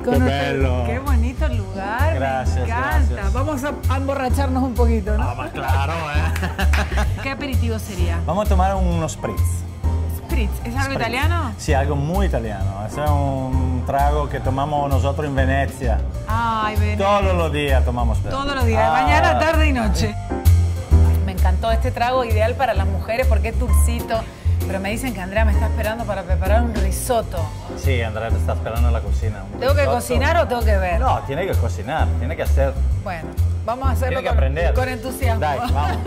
Con Qué bello. Qué bonito lugar. Gracias, me encanta. gracias. Vamos a emborracharnos un poquito, ¿no? Ah, ma claro, ¿Qué aperitivo sería? Vamos a tomar unos spritz. Spritz. ¿Es algo italiano? Sí, algo muy italiano. Es un trago que tomamos nosotros en Venecia. Ay, ven. Todos los días tomamos spritz. Todos los días, mañana, tarde y noche. Me encantó este trago, ideal para las mujeres porque es dulcito. Pero me dicen que Andrea me está esperando para preparar un risotto. Sí, Andrea te está esperando en la cocina. ¿Tengo que cocinar o tengo que ver? No, tiene que cocinar, tiene que hacer. Bueno, vamos a hacerlo Tiene que aprender. con entusiasmo. Dai, vamos.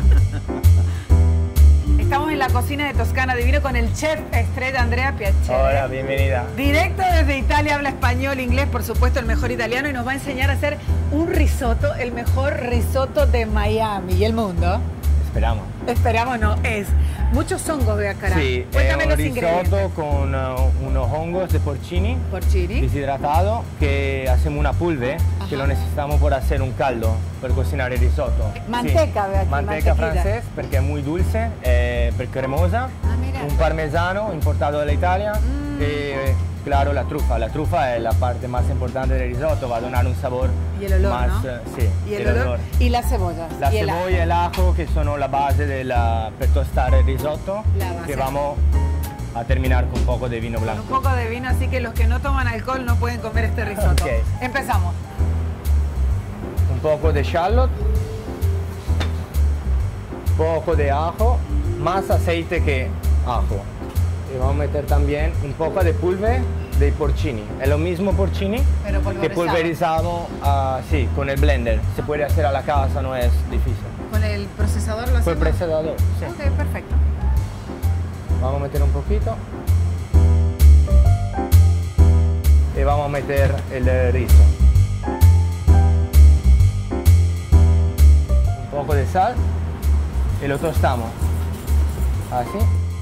Estamos en la cocina de Toscana Divino con el chef estrella Andrea Piacere. Hola, bienvenida. Directo desde Italia, habla español, inglés, por supuesto, el mejor italiano, y nos va a enseñar a hacer un risotto, el mejor risotto de Miami y el mundo. Esperamos. Esperamos, no, es. Muchos hongos de acá. Sí, Cuéntame es un los risotto ingredientes. con unos hongos de porcini Porcini. deshidratados que hacemos una pulve Ajá. que lo necesitamos por hacer un caldo per cocinar il risotto. Manteca, veo aquí, Manteca mantequilla. francés perché è muy dulce, per cremosa. Ah, mira. Un parmesano importato dall'Italia e claro la trufa. La trufa è la parte más importante del risotto, va a donar un sabor Y el olor, más, ¿no? sí, Y el olor. Y las cebollas. La y el cebolla e l'ajo che sono la base per tostare il risotto, La base. che vamos a terminar con un poco de vino Un blanco. poco de vino, así que los que no toman alcohol no pueden comer este risotto. Ok. Empezamos. Un poco de shallot, poco de ajo, más aceite que ajo. Y vamos a meter también un poco de pulve de porcini. Es lo mismo porcini Pero que pulverizado sí, con el blender. Se puede hacer a la casa, no es difícil. ¿Con el procesador lo Con hacemos? el procesador, sí. Ok, perfecto. Vamos a meter un poquito. Y vamos a meter el rizo. Un poco de sal y lo tostamos. Así.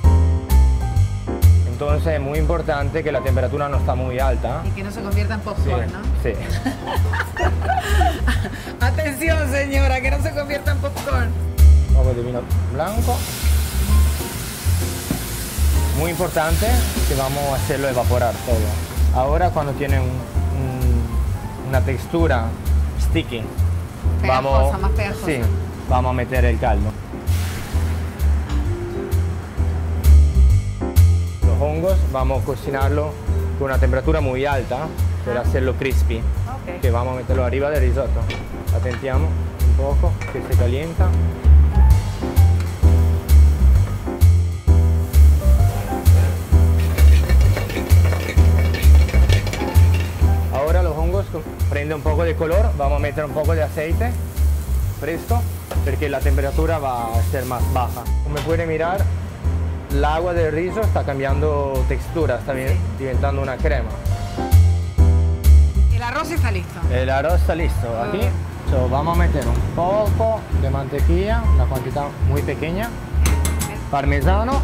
Entonces es muy importante que la temperatura no está muy alta. Y que no se convierta en Sí, popcorn, ¿no? sí. Atención, señora, que no se convierta en popcorn. Un poco de vino blanco. Muy importante que vamos a hacerlo evaporar todo. Ahora cuando tiene una textura sticky, Pegajosa, más pegajosa. Sí, vamos a meter el caldo. Los hongos vamos a cocinarlo con una temperatura muy alta para hacerlo crispy. Ok. Que vamos a meterlo arriba del risotto. Atentiamo un poco que se calienta. Ahora los hongos prenden un poco de color, vamos a meter un poco de aceite fresco porque la temperatura va a ser más baja. Como pueden mirar, el agua del riso está cambiando textura, está diventando una crema. El arroz está listo. El arroz está listo. Aquí vamos a meter un poco de mantequilla, una cantidad muy pequeña, parmesano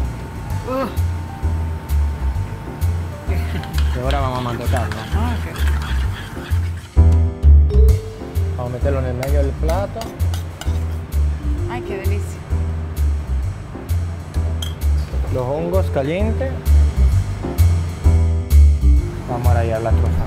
y ahora vamos a mantecarlo. Ok. Vamos a meterlo en el medio del plato. Ay, qué delicia. Los hongos calientes. Vamos a rallar la trufa.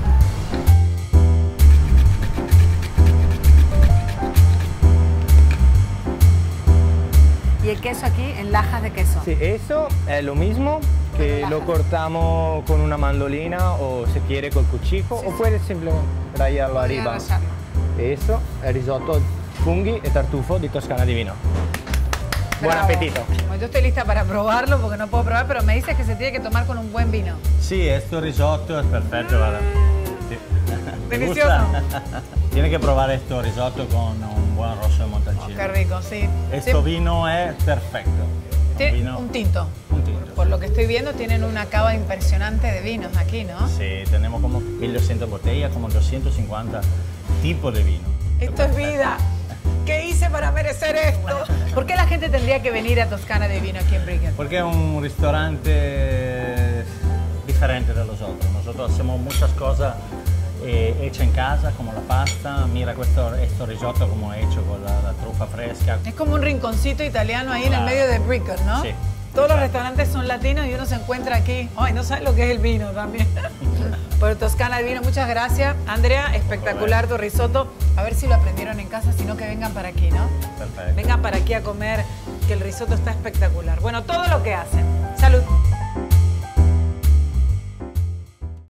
Y el queso aquí en lajas de queso. Sí, eso es lo mismo que Con lo lajas. cortamos con una mandolina o se quiere con cuchillo Sí, o sí. puedes simplemente rallarlo Podría arriba. rallarlo. Eso è il risotto funghi e tartufo di Toscana Divino. Buen Bravo. apetito. Bueno, yo estoy lista para probarlo porque no puedo probar, pero me dices que se tiene que tomar con un buen vino. Sí, este risotto es perfecto, ¿verdad? Sí. ¿Te Delicioso. gusta? Tiene que probar este risotto con un buen rosso de Montalcino. Qué rico, sí. Este Sí, vino es perfecto. tiene vino- un tinto. Un tinto. Por lo que estoy viendo, tienen una cava impresionante de vinos aquí, ¿no? Sí, tenemos como 1200 botellas, como 250 tipos de vino. Esto es vida. ¿Qué hice para merecer esto? ¿Por qué la gente tendría que venir a Toscana Divino aquí en Brigham? Porque es un restaurante diferente de los otros. Nosotros hacemos muchas cosas hechas en casa, como la pasta. Mira este risotto como he hecho con la trufa fresca. Es como un rinconcito italiano ahí en el Claro. medio de Brigham, ¿no? Sí, Todos los restaurantes son latinos y uno se encuentra aquí. Ay, no sabes lo que es el vino también. Por Toscana el vino, muchas gracias. Andrea, espectacular tu risotto. A ver si lo aprendieron en casa, sino que vengan para aquí, ¿no? Perfecto. Vengan para aquí a comer, que el risotto está espectacular. Bueno, todo lo que hacen. Salud.